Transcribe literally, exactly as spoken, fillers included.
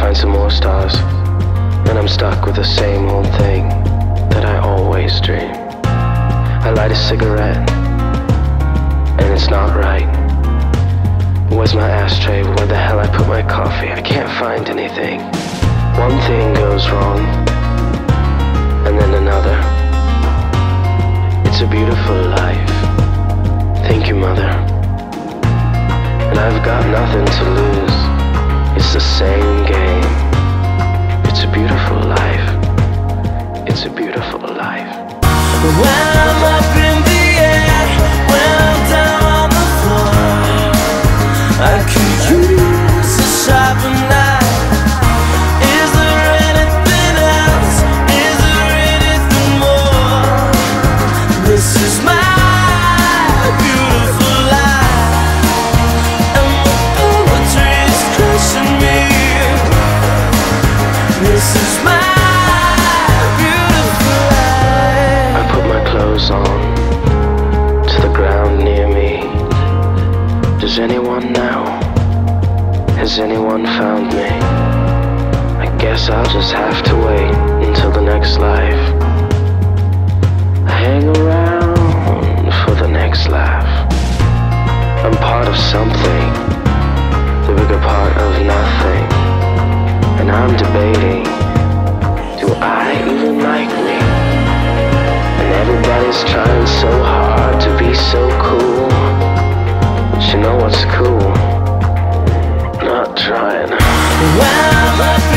find some more stars, and I'm stuck with the same old thing that I always dream. I light a cigarette, and it's not right. Where's my ashtray? Where the hell I put my coffee? I can't find anything. One thing goes wrong, and then another. It's a beautiful life. Thank you, Mother. And I've got nothing to lose. It's the same game. It's a beautiful life. It's a beautiful life. When I'm up in the air, when I'm down on the floor, I could use a sharper knife. Is there anything else? Is there anything more? This is my beautiful life, and the poetry is crushing me. This is my beautiful life. I put my clothes on to the ground near me. Does anyone know? Has anyone found me? I guess I'll just have to wait until the next life. I hang around for the next laugh. I'm part of something, the bigger part of nothing. And I'm debating, do I even like me? And everybody's trying so hard to be so cool. But you know what's cool? Not trying. When I'm up